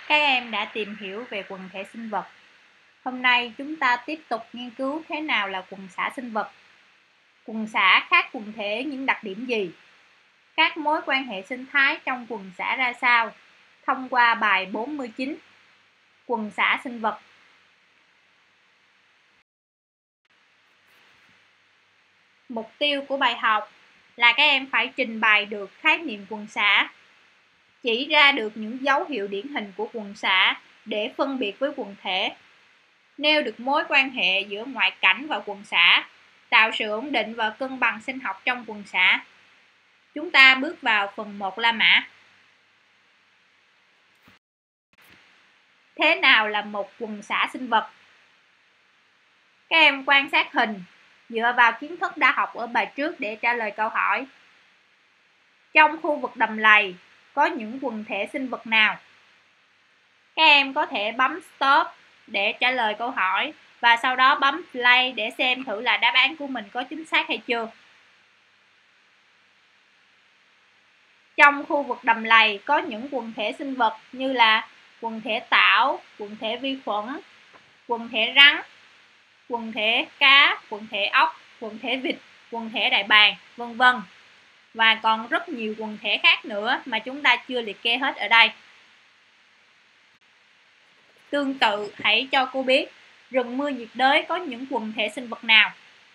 Các em đã tìm hiểu về quần thể sinh vật. Hôm nay chúng ta tiếp tục nghiên cứu thế nào là quần xã sinh vật. Quần xã khác quần thể những đặc điểm gì? Các mối quan hệ sinh thái trong quần xã ra sao? Thông qua bài 49. Quần xã sinh vật. Mục tiêu của bài học là các em phải trình bày được khái niệm quần xã, chỉ ra được những dấu hiệu điển hình của quần xã để phân biệt với quần thể, nêu được mối quan hệ giữa ngoại cảnh và quần xã, tạo sự ổn định và cân bằng sinh học trong quần xã. Chúng ta bước vào phần 1 La Mã. Thế nào là một quần xã sinh vật? Các em quan sát hình, dựa vào kiến thức đã học ở bài trước để trả lời câu hỏi. Trong khu vực đầm lầy, có những quần thể sinh vật nào? Các em có thể bấm Stop để trả lời câu hỏi và sau đó bấm Play để xem thử là đáp án của mình có chính xác hay chưa. Trong khu vực đầm lầy có những quần thể sinh vật như là quần thể tảo, quần thể vi khuẩn, quần thể rắn, quần thể cá, quần thể ốc, quần thể vịt, quần thể đại bàng, vân vân. Và còn rất nhiều quần thể khác nữa mà chúng ta chưa liệt kê hết ở đây. Tương tự, hãy cho cô biết rừng mưa nhiệt đới có những quần thể sinh vật nào?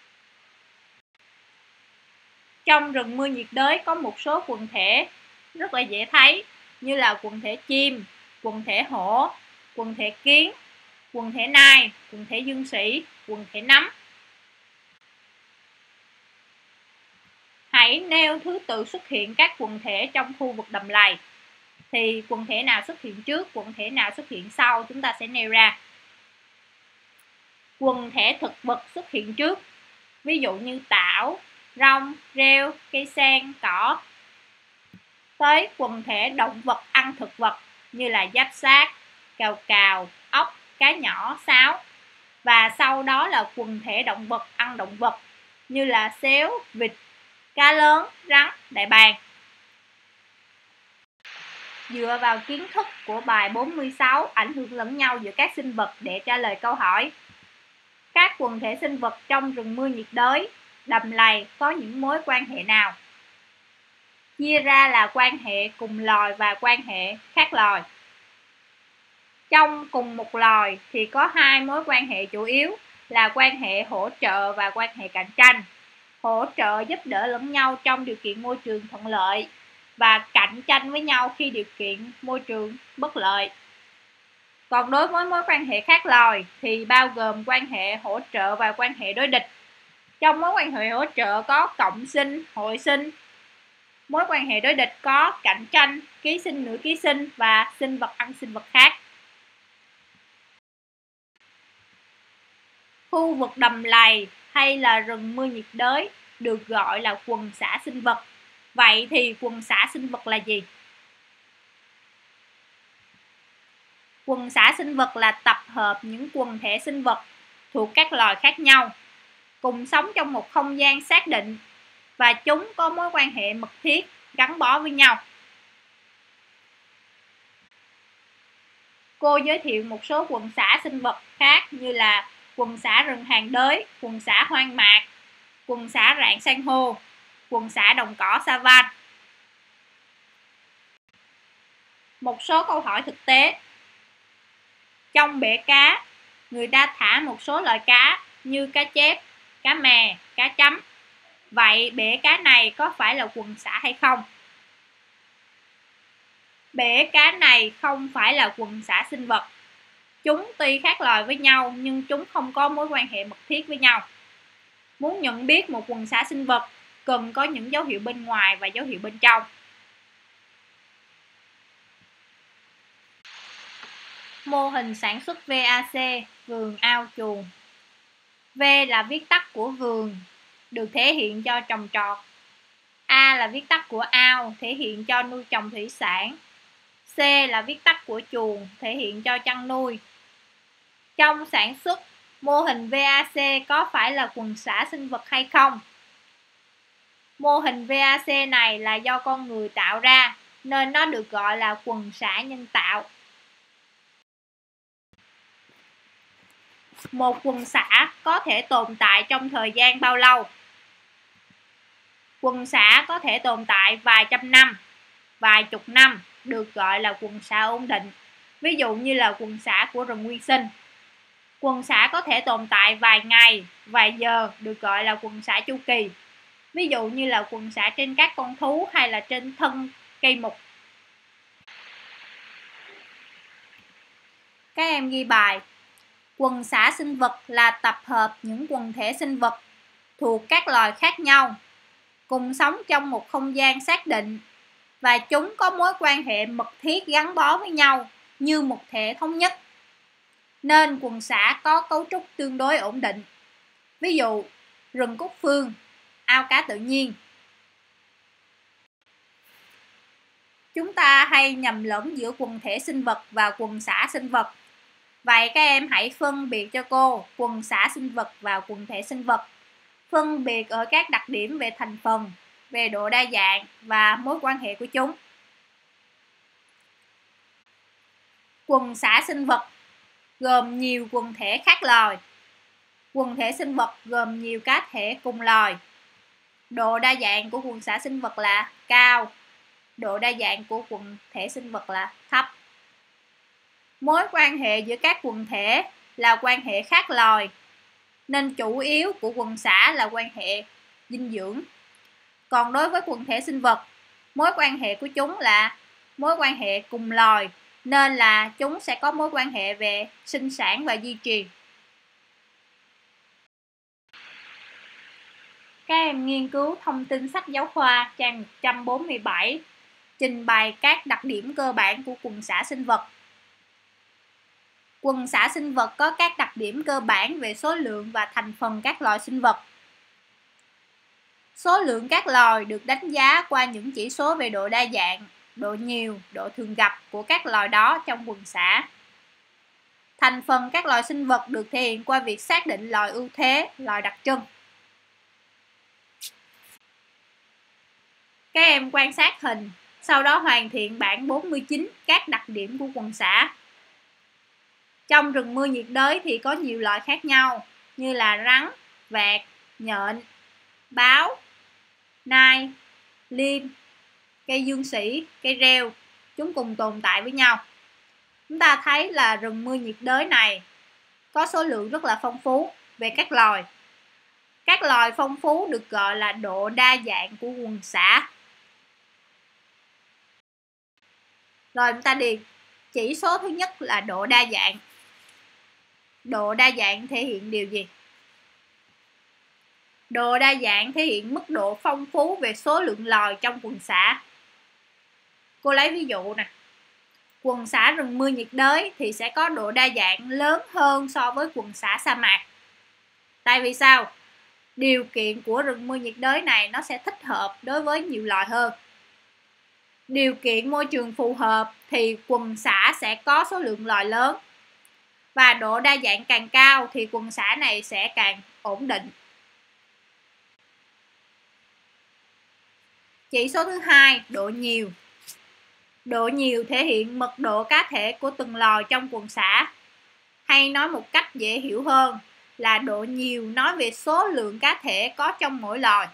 Trong rừng mưa nhiệt đới có một số quần thể rất là dễ thấy như là quần thể chim, quần thể hổ, quần thể kiến, quần thể nai, quần thể dương sỉ, quần thể nấm. Hãy nêu thứ tự xuất hiện các quần thể trong khu vực đầm lầy. Thì quần thể nào xuất hiện trước, quần thể nào xuất hiện sau chúng ta sẽ nêu ra. Quần thể thực vật xuất hiện trước, ví dụ như tảo, rong, rêu, cây sen, cỏ. Tới quần thể động vật ăn thực vật như là giáp xác, cào cào, ốc, cá nhỏ, sáo. Và sau đó là quần thể động vật ăn động vật như là sếu, vịt, cá lớn, rắn, đại bàng. Dựa vào kiến thức của bài 46 ảnh hưởng lẫn nhau giữa các sinh vật để trả lời câu hỏi. Các quần thể sinh vật trong rừng mưa nhiệt đới, đầm lầy có những mối quan hệ nào? Chia ra là quan hệ cùng loài và quan hệ khác loài. Trong cùng một loài thì có hai mối quan hệ chủ yếu là quan hệ hỗ trợ và quan hệ cạnh tranh. Hỗ trợ giúp đỡ lẫn nhau trong điều kiện môi trường thuận lợi và cạnh tranh với nhau khi điều kiện môi trường bất lợi. Còn đối với mối quan hệ khác loài thì bao gồm quan hệ hỗ trợ và quan hệ đối địch. Trong mối quan hệ hỗ trợ có cộng sinh, hội sinh. Mối quan hệ đối địch có cạnh tranh, ký sinh, nửa ký sinh và sinh vật ăn sinh vật khác. Khu vực đầm lầy hay là rừng mưa nhiệt đới được gọi là quần xã sinh vật. Vậy thì quần xã sinh vật là gì? Quần xã sinh vật là tập hợp những quần thể sinh vật thuộc các loài khác nhau, cùng sống trong một không gian xác định và chúng có mối quan hệ mật thiết gắn bó với nhau. Cô giới thiệu một số quần xã sinh vật khác như là quần xã rừng hàng đới, quần xã hoang mạc, quần xã rạn san hô, quần xã đồng cỏ savan. Một số câu hỏi thực tế. Trong bể cá, người ta thả một số loại cá như cá chép, cá mè, cá chấm. Vậy bể cá này có phải là quần xã hay không? Bể cá này không phải là quần xã sinh vật. Chúng tuy khác loài với nhau nhưng chúng không có mối quan hệ mật thiết với nhau. Muốn nhận biết một quần xã sinh vật cần có những dấu hiệu bên ngoài và dấu hiệu bên trong. Mô hình sản xuất VAC, vườn, ao, chuồng. V là viết tắt của vườn, được thể hiện cho trồng trọt. A là viết tắt của ao, thể hiện cho nuôi trồng thủy sản. C là viết tắt của chuồng, thể hiện cho chăn nuôi. Trong sản xuất, mô hình VAC có phải là quần xã sinh vật hay không? Mô hình VAC này là do con người tạo ra, nên nó được gọi là quần xã nhân tạo. Một quần xã có thể tồn tại trong thời gian bao lâu? Quần xã có thể tồn tại vài trăm năm, vài chục năm, được gọi là quần xã ổn định. Ví dụ như là quần xã của rừng nguyên sinh. Quần xã có thể tồn tại vài ngày, vài giờ, được gọi là quần xã chu kỳ. Ví dụ như là quần xã trên các con thú hay là trên thân cây mục. Các em ghi bài. Quần xã sinh vật là tập hợp những quần thể sinh vật thuộc các loài khác nhau, cùng sống trong một không gian xác định, và chúng có mối quan hệ mật thiết gắn bó với nhau như một thể thống nhất, nên quần xã có cấu trúc tương đối ổn định. Ví dụ, rừng cúc phương, ao cá tự nhiên. Chúng ta hay nhầm lẫn giữa quần thể sinh vật và quần xã sinh vật. Vậy các em hãy phân biệt cho cô quần xã sinh vật và quần thể sinh vật, phân biệt ở các đặc điểm về thành phần, về độ đa dạng và mối quan hệ của chúng. Quần xã sinh vật gồm nhiều quần thể khác loài. Quần thể sinh vật gồm nhiều cá thể cùng loài. Độ đa dạng của quần xã sinh vật là cao, độ đa dạng của quần thể sinh vật là thấp. Mối quan hệ giữa các quần thể là quan hệ khác loài, nên chủ yếu của quần xã là quan hệ dinh dưỡng. Còn đối với quần thể sinh vật, mối quan hệ của chúng là mối quan hệ cùng loài, nên là chúng sẽ có mối quan hệ về sinh sản và di truyền. Các em nghiên cứu thông tin sách giáo khoa trang 147, trình bày các đặc điểm cơ bản của quần xã sinh vật. Quần xã sinh vật có các đặc điểm cơ bản về số lượng và thành phần các loài sinh vật. Số lượng các loài được đánh giá qua những chỉ số về độ đa dạng, độ nhiều, độ thường gặp của các loài đó trong quần xã. Thành phần các loài sinh vật được thể hiện qua việc xác định loài ưu thế, loài đặc trưng. Các em quan sát hình, sau đó hoàn thiện bảng 49 các đặc điểm của quần xã. Trong rừng mưa nhiệt đới thì có nhiều loại khác nhau như là rắn, vẹt, nhện, báo, nai, liêm, cây dương sỉ, cây reo. Chúng cùng tồn tại với nhau. Chúng ta thấy là rừng mưa nhiệt đới này có số lượng rất là phong phú về các loài. Các loài phong phú được gọi là độ đa dạng của quần xã. Rồi chúng ta đi. Chỉ số thứ nhất là độ đa dạng. Độ đa dạng thể hiện điều gì? Độ đa dạng thể hiện mức độ phong phú về số lượng loài trong quần xã. Cô lấy ví dụ nè. Quần xã rừng mưa nhiệt đới thì sẽ có độ đa dạng lớn hơn so với quần xã sa mạc. Tại vì sao? Điều kiện của rừng mưa nhiệt đới này nó sẽ thích hợp đối với nhiều loài hơn. Điều kiện môi trường phù hợp thì quần xã sẽ có số lượng loài lớn. Và độ đa dạng càng cao thì quần xã này sẽ càng ổn định. Chỉ số thứ hai, độ nhiều. Độ nhiều thể hiện mật độ cá thể của từng loài trong quần xã. Hay nói một cách dễ hiểu hơn là độ nhiều nói về số lượng cá thể có trong mỗi loài.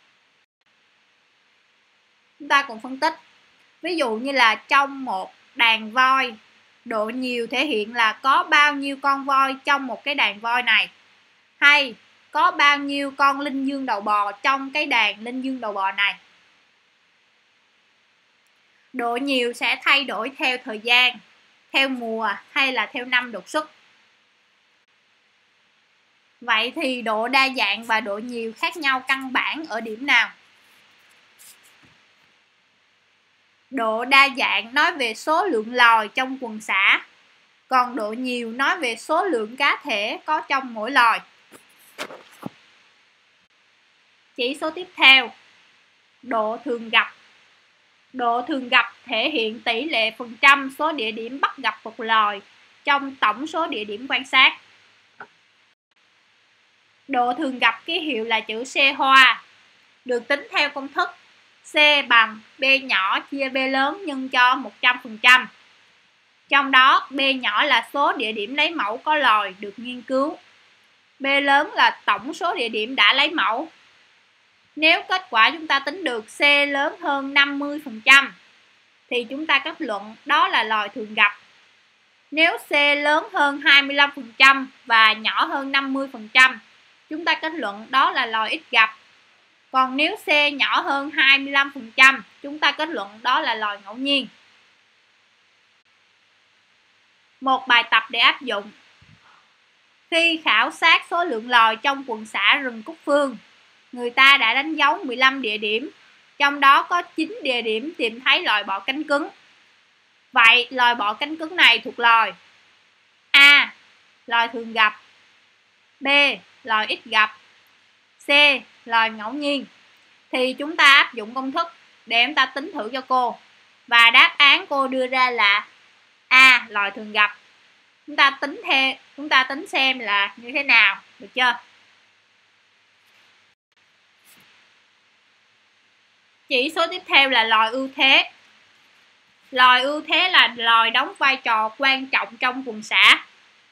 Chúng ta cùng phân tích. Ví dụ như là trong một đàn voi, độ nhiều thể hiện là có bao nhiêu con voi trong một cái đàn voi này. Hay có bao nhiêu con linh dương đầu bò trong cái đàn linh dương đầu bò này. Độ nhiều sẽ thay đổi theo thời gian, theo mùa hay là theo năm đột xuất. Vậy thì độ đa dạng và độ nhiều khác nhau căn bản ở điểm nào? Độ đa dạng nói về số lượng loài trong quần xã, còn độ nhiều nói về số lượng cá thể có trong mỗi loài. Chỉ số tiếp theo, độ thường gặp. Độ thường gặp thể hiện tỷ lệ phần trăm số địa điểm bắt gặp một loài trong tổng số địa điểm quan sát. Độ thường gặp ký hiệu là chữ C hoa, được tính theo công thức C bằng B nhỏ chia B lớn nhân cho 100%. Trong đó B nhỏ là số địa điểm lấy mẫu có lòi được nghiên cứu. B lớn là tổng số địa điểm đã lấy mẫu. Nếu kết quả chúng ta tính được C lớn hơn 50% thì chúng ta kết luận đó là lòi thường gặp. Nếu C lớn hơn 25% và nhỏ hơn 50%, chúng ta kết luận đó là lòi ít gặp. Còn nếu C nhỏ hơn 25%, chúng ta kết luận đó là lòi ngẫu nhiên. Một bài tập để áp dụng. Khi khảo sát số lượng lòi trong quần xã rừng Cúc Phương, người ta đã đánh dấu 15 địa điểm, trong đó có 9 địa điểm tìm thấy lòi bọ cánh cứng. Vậy lòi bọ cánh cứng này thuộc lòi A. Lòi thường gặp, B. Lòi ít gặp, C. Lòi ngẫu nhiên. Thì chúng ta áp dụng công thức để chúng ta tính thử cho cô. Và đáp án cô đưa ra là A. Lòi thường gặp. Chúng ta tính xem là như thế nào, được chưa? Chỉ số tiếp theo là lòi ưu thế. Lòi ưu thế là lòi đóng vai trò quan trọng trong quần xã.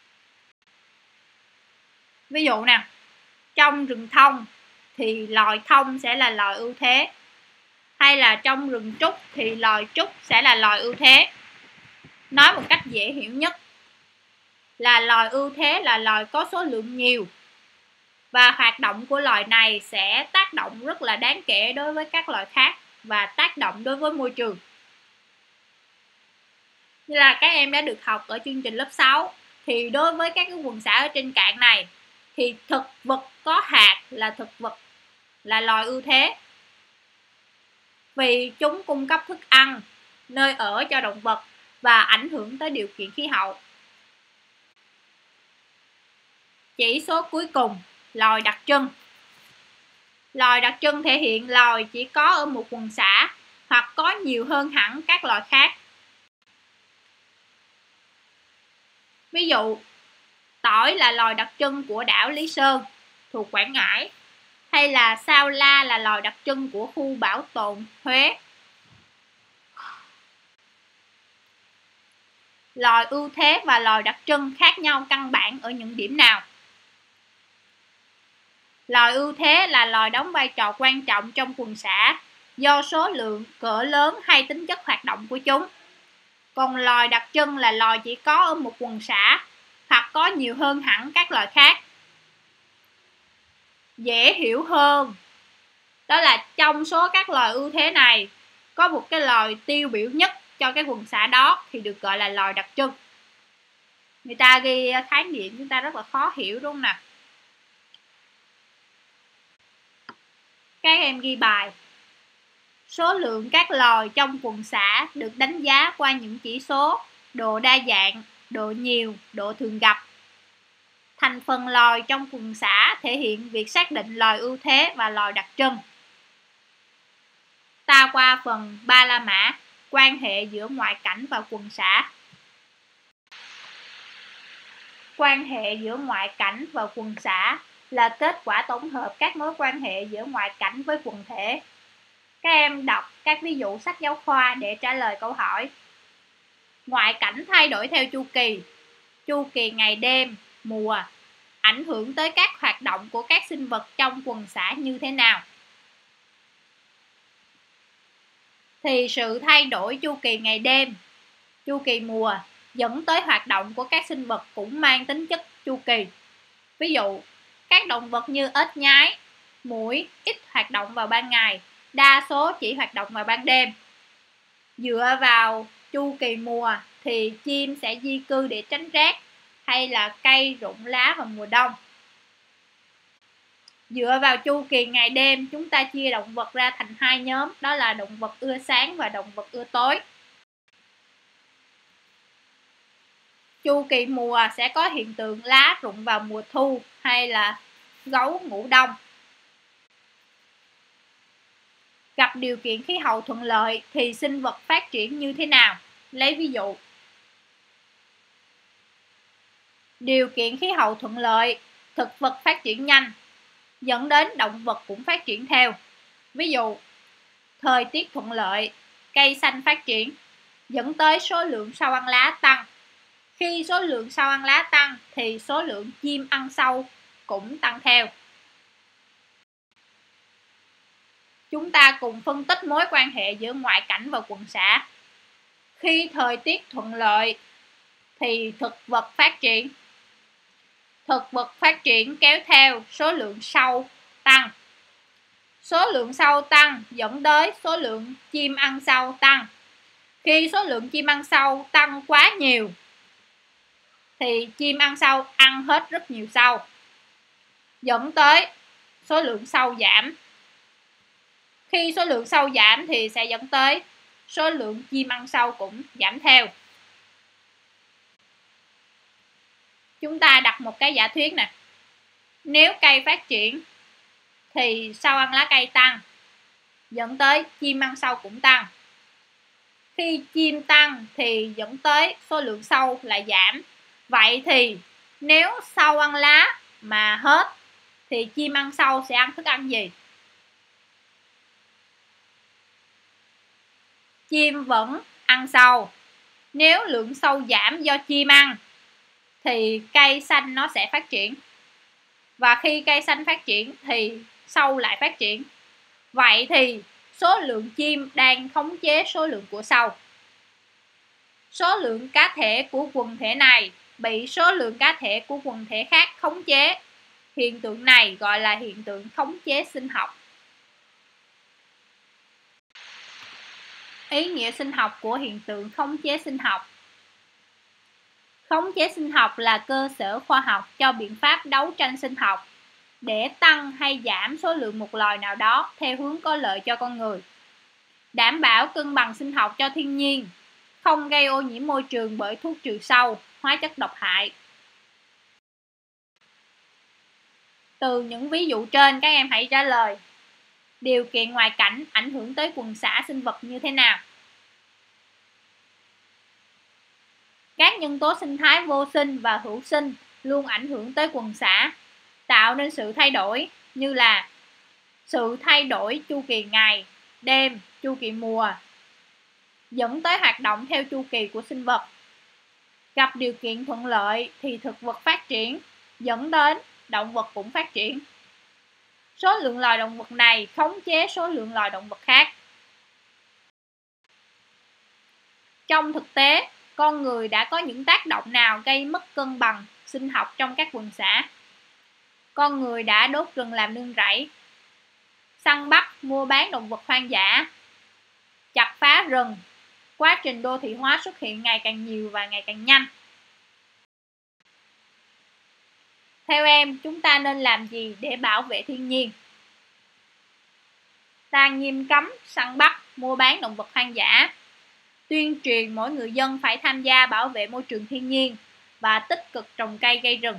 Ví dụ nè, trong rừng thông thì lòi thông sẽ là lòi ưu thế. Hay là trong rừng trúc thì lòi trúc sẽ là lòi ưu thế. Nói một cách dễ hiểu nhất là lòi ưu thế là lòi có số lượng nhiều. Và hoạt động của loài này sẽ tác động rất là đáng kể đối với các loài khác và tác động đối với môi trường. Như là các em đã được học ở chương trình lớp 6, thì đối với các cái quần xã ở trên cạn này thì thực vật có hạt là thực vật là loài ưu thế. Vì chúng cung cấp thức ăn, nơi ở cho động vật và ảnh hưởng tới điều kiện khí hậu. Chỉ số cuối cùng, lòi đặc trưng. Lòi đặc trưng thể hiện lòi chỉ có ở một quần xã hoặc có nhiều hơn hẳn các loài khác. Ví dụ, tỏi là lòi đặc trưng của đảo Lý Sơn thuộc Quảng Ngãi, hay là sao la là lòi đặc trưng của khu bảo tồn Huế. Lòi ưu thế và lòi đặc trưng khác nhau căn bản ở những điểm nào? Lòi ưu thế là lòi đóng vai trò quan trọng trong quần xã do số lượng, cỡ lớn hay tính chất hoạt động của chúng. Còn lòi đặc trưng là lòi chỉ có ở một quần xã hoặc có nhiều hơn hẳn các loài khác. Dễ hiểu hơn, đó là trong số các loài ưu thế này, có một cái loài tiêu biểu nhất cho cái quần xã đó thì được gọi là loài đặc trưng. Người ta ghi khái niệm chúng ta rất là khó hiểu đúng không nào? Các em ghi bài. Số lượng các loài trong quần xã được đánh giá qua những chỉ số độ đa dạng, độ nhiều, độ thường gặp. Thành phần loài trong quần xã thể hiện việc xác định loài ưu thế và loài đặc trưng. Ta qua phần 3 la mã, quan hệ giữa ngoại cảnh và quần xã. Quan hệ giữa ngoại cảnh và quần xã là kết quả tổng hợp các mối quan hệ giữa ngoại cảnh với quần thể. Các em đọc các ví dụ sách giáo khoa để trả lời câu hỏi. Ngoại cảnh thay đổi theo chu kỳ ngày đêm, mùa, ảnh hưởng tới các hoạt động của các sinh vật trong quần xã như thế nào? Thì sự thay đổi chu kỳ ngày đêm, chu kỳ mùa dẫn tới hoạt động của các sinh vật cũng mang tính chất chu kỳ. Ví dụ, các động vật như ếch nhái, muỗi ít hoạt động vào ban ngày, đa số chỉ hoạt động vào ban đêm. Dựa vào chu kỳ mùa thì chim sẽ di cư để tránh rét, hay là cây rụng lá vào mùa đông. Dựa vào chu kỳ ngày đêm, chúng ta chia động vật ra thành hai nhóm, đó là động vật ưa sáng và động vật ưa tối. Chu kỳ mùa sẽ có hiện tượng lá rụng vào mùa thu hay là gấu ngủ đông. Gặp điều kiện khí hậu thuận lợi thì sinh vật phát triển như thế nào? Lấy ví dụ. Điều kiện khí hậu thuận lợi, thực vật phát triển nhanh, dẫn đến động vật cũng phát triển theo. Ví dụ, thời tiết thuận lợi, cây xanh phát triển, dẫn tới số lượng sâu ăn lá tăng. Khi số lượng sâu ăn lá tăng thì số lượng chim ăn sâu cũng tăng theo. Chúng ta cùng phân tích mối quan hệ giữa ngoại cảnh và quần xã. Khi thời tiết thuận lợi thì thực vật phát triển. Thực vật phát triển kéo theo số lượng sâu tăng. Số lượng sâu tăng dẫn tới số lượng chim ăn sâu tăng. Khi số lượng chim ăn sâu tăng quá nhiều thì chim ăn sâu ăn hết rất nhiều sâu, dẫn tới số lượng sâu giảm. Khi số lượng sâu giảm thì sẽ dẫn tới số lượng chim ăn sâu cũng giảm theo. Chúng ta đặt một cái giả thuyết nè. Nếu cây phát triển thì sâu ăn lá cây tăng, dẫn tới chim ăn sâu cũng tăng. Khi chim tăng thì dẫn tới số lượng sâu lại giảm. Vậy thì nếu sâu ăn lá mà hết thì chim ăn sâu sẽ ăn thức ăn gì? Chim vẫn ăn sâu. Nếu lượng sâu giảm do chim ăn thì cây xanh nó sẽ phát triển. Và khi cây xanh phát triển thì sâu lại phát triển. Vậy thì số lượng chim đang khống chế số lượng của sâu. Số lượng cá thể của quần thể này bị số lượng cá thể của quần thể khác khống chế. Hiện tượng này gọi là hiện tượng khống chế sinh học. Ý nghĩa sinh học của hiện tượng khống chế sinh học. Khống chế sinh học là cơ sở khoa học cho biện pháp đấu tranh sinh học để tăng hay giảm số lượng một loài nào đó theo hướng có lợi cho con người. Đảm bảo cân bằng sinh học cho thiên nhiên, không gây ô nhiễm môi trường bởi thuốc trừ sâu, hóa chất độc hại. Từ những ví dụ trên, các em hãy trả lời điều kiện ngoại cảnh ảnh hưởng tới quần xã sinh vật như thế nào? Các nhân tố sinh thái vô sinh và hữu sinh luôn ảnh hưởng tới quần xã, tạo nên sự thay đổi như là sự thay đổi chu kỳ ngày, đêm, chu kỳ mùa, dẫn tới hoạt động theo chu kỳ của sinh vật. Gặp điều kiện thuận lợi thì thực vật phát triển, dẫn đến động vật cũng phát triển. Số lượng loài động vật này khống chế số lượng loài động vật khác. Trong thực tế, con người đã có những tác động nào gây mất cân bằng sinh học trong các quần xã? Con người đã đốt rừng làm nương rẫy, săn bắt, mua bán động vật hoang dã, chặt phá rừng. Quá trình đô thị hóa xuất hiện ngày càng nhiều và ngày càng nhanh. Theo em, chúng ta nên làm gì để bảo vệ thiên nhiên? Ta nghiêm cấm săn bắt, mua bán động vật hoang dã. Tuyên truyền mỗi người dân phải tham gia bảo vệ môi trường thiên nhiên và tích cực trồng cây gây rừng.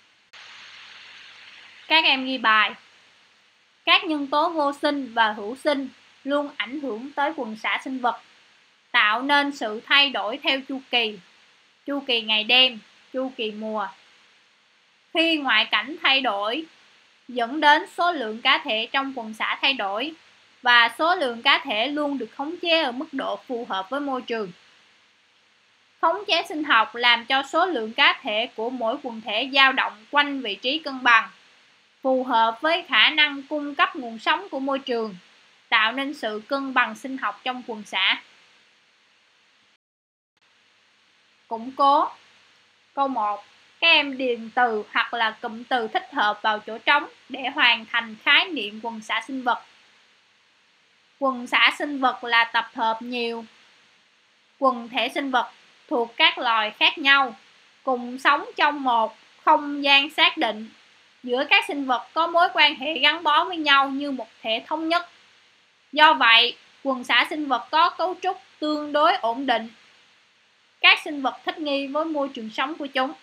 Các em ghi bài. Các nhân tố vô sinh và hữu sinh luôn ảnh hưởng tới quần xã sinh vật, tạo nên sự thay đổi theo chu kỳ ngày đêm, chu kỳ mùa. Khi ngoại cảnh thay đổi, dẫn đến số lượng cá thể trong quần xã thay đổi, và số lượng cá thể luôn được khống chế ở mức độ phù hợp với môi trường. Khống chế sinh học làm cho số lượng cá thể của mỗi quần thể dao động quanh vị trí cân bằng, phù hợp với khả năng cung cấp nguồn sống của môi trường, tạo nên sự cân bằng sinh học trong quần xã. Củng cố. Câu 1. Các em điền từ hoặc là cụm từ thích hợp vào chỗ trống để hoàn thành khái niệm quần xã sinh vật. Quần xã sinh vật là tập hợp nhiều quần thể sinh vật thuộc các loài khác nhau, cùng sống trong một không gian xác định. Giữa các sinh vật có mối quan hệ gắn bó với nhau như một thể thống nhất. Do vậy, quần xã sinh vật có cấu trúc tương đối ổn định. Các sinh vật thích nghi với môi trường sống của chúng.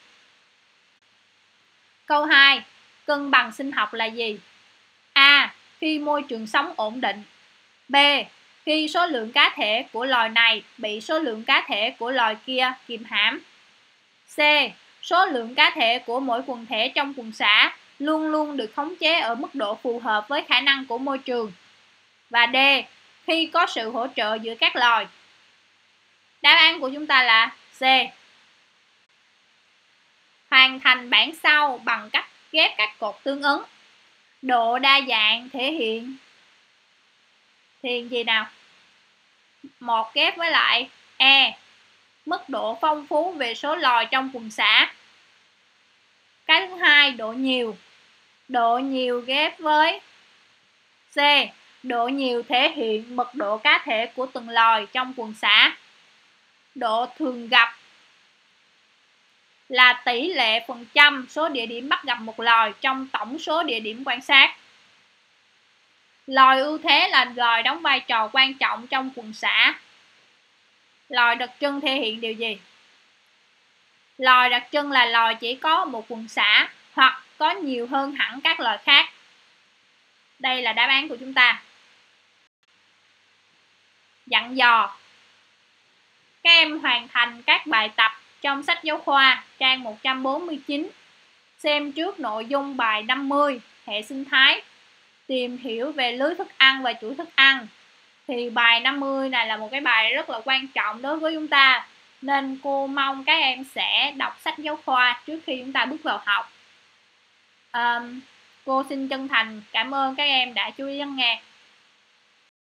Câu 2. Cân bằng sinh học là gì? A. Khi môi trường sống ổn định. B. Khi số lượng cá thể của loài này bị số lượng cá thể của loài kia kìm hãm. C. Số lượng cá thể của mỗi quần thể trong quần xã luôn luôn được khống chế ở mức độ phù hợp với khả năng của môi trường. Và D. Khi có sự hỗ trợ giữa các loài. Đáp án của chúng ta là C. Hoàn thành bảng sau bằng cách ghép các cột tương ứng. Độ đa dạng thể hiện gì nào? 1 ghép với lại E, mức độ phong phú về số loài trong quần xã. Cái thứ hai, độ nhiều. Độ nhiều ghép với C, độ nhiều thể hiện mật độ cá thể của từng loài trong quần xã. Độ thường gặp là tỷ lệ phần trăm số địa điểm bắt gặp một loài trong tổng số địa điểm quan sát. Loài ưu thế là loài đóng vai trò quan trọng trong quần xã. Loài đặc trưng thể hiện điều gì? Loài đặc trưng là loài chỉ có một quần xã hoặc có nhiều hơn hẳn các loài khác. Đây là đáp án của chúng ta. Dặn dò. Các em hoàn thành các bài tập trong sách giáo khoa trang 149. Xem trước nội dung bài 50 hệ sinh thái, tìm hiểu về lưới thức ăn và chuỗi thức ăn. Thì bài 50 này là một cái bài rất là quan trọng đối với chúng ta, nên cô mong các em sẽ đọc sách giáo khoa trước khi chúng ta bước vào học. Cô xin chân thành cảm ơn các em đã chú ý lắng nghe.